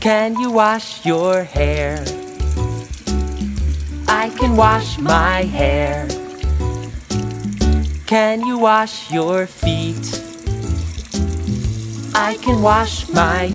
Can you wash your hair? I can wash my hair. Can you wash your feet? I can wash my